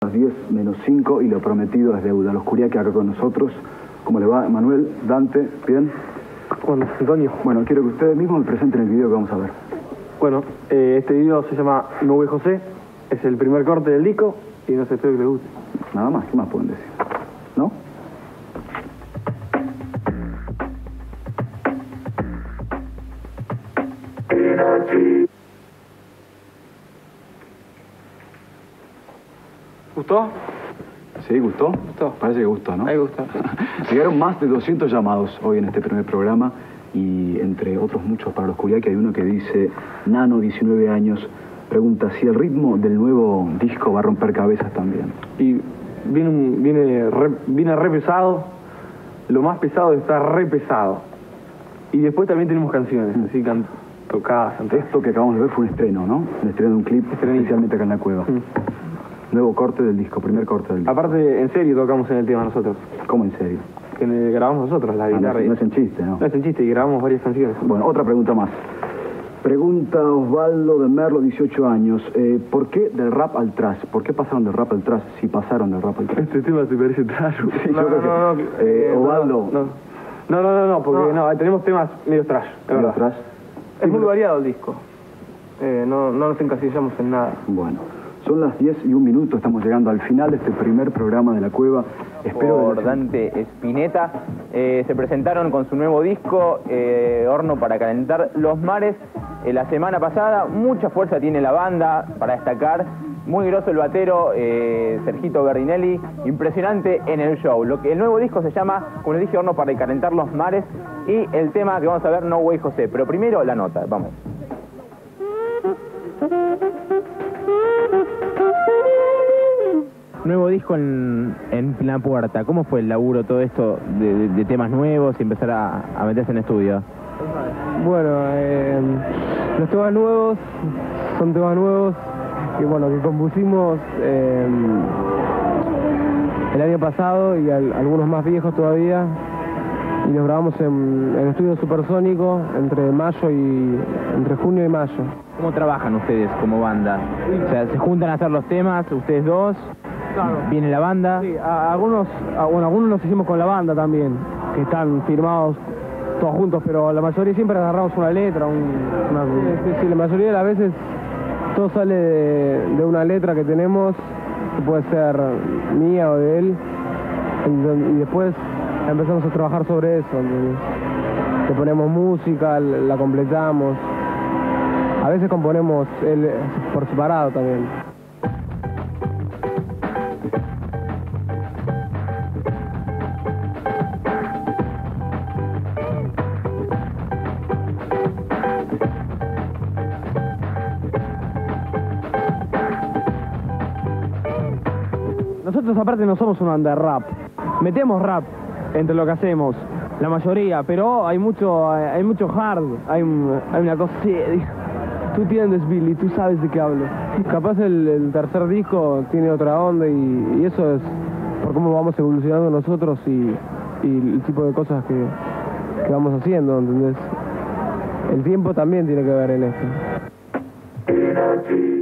Las 10 menos 5 y lo prometido es deuda. Los Curiaki acá con nosotros. ¿Cómo le va, Manuel? Dante, ¿bien? Bueno, Antonio. Bueno, quiero que ustedes mismos me presenten el video que vamos a ver. Bueno, este video se llama No Güey José. Es el primer corte del disco y no sé, espero que les guste. Nada más, ¿qué más pueden decir? ¿No? ¿Gustó? ¿Sí? ¿Gustó? Gustó. Parece que gustó, ¿no? Ahí gusta. Llegaron más de 200 llamados hoy en este primer programa y entre otros muchos para los Curiaki hay uno que dice, Nano, 19 años, pregunta si el ritmo del nuevo disco va a romper cabezas también. Y viene re pesado. Lo más pesado está re pesado. Y después también tenemos canciones, así tocadas. Esto que acabamos de ver fue un estreno, ¿no? Un estreno de un clip, especialmente acá en la cueva. Nuevo corte del disco, primer corte del disco. Aparte, en serio tocamos en el tema nosotros. ¿Cómo en serio? Que grabamos nosotros la guitarra. No es en chiste, ¿no? No es en chiste, y grabamos varias canciones. Bueno, otra pregunta más. Pregunta Osvaldo de Merlo, 18 años. ¿Por qué del rap al trash? ¿Por qué pasaron del rap al trash si pasaron del rap al trash? Este tema te parece trash. Sí, Osvaldo. No, porque no, tenemos temas medio trash, es verdad. Trash. Es muy variado el disco. No nos encasillamos en nada. Bueno, son las 10:01, estamos llegando al final de este primer programa de La Cueva. Espero Por Dante Spinetta. Se presentaron con su nuevo disco, Horno para Calentar los Mares, la semana pasada. Mucha fuerza tiene la banda para destacar. Muy groso el batero, Sergito Gardinelli. Impresionante en el show. El nuevo disco se llama, como les dije, Horno para Calentar los Mares. Y el tema que vamos a ver, No Güey José. Pero primero la nota, vamos. Nuevo disco en la puerta. ¿Cómo fue el laburo, todo esto de temas nuevos y empezar a meterse en estudio? Bueno, los temas nuevos son temas nuevos que, bueno, que compusimos el año pasado y algunos más viejos todavía. Y los grabamos en estudio Supersónico entre junio y mayo. ¿Cómo trabajan ustedes como banda? O sea, ¿se juntan a hacer los temas, ustedes dos? Claro. ¿Viene la banda? Sí, algunos los hicimos con la banda también, que están firmados todos juntos, pero la mayoría siempre agarramos una letra, sí, la mayoría de las veces todo sale de una letra que tenemos, que puede ser mía o de él, y después empezamos a trabajar sobre eso, le ponemos música, la completamos, a veces componemos por separado también. Nosotros aparte no somos una banda de rap, metemos rap entre lo que hacemos, la mayoría, pero hay mucho hard, hay una cosa así, tú entiendes, Billy, tú sabes de qué hablo. Capaz el tercer disco tiene otra onda y eso es por cómo vamos evolucionando nosotros y el tipo de cosas que vamos haciendo, ¿entendés? El tiempo también tiene que ver en esto.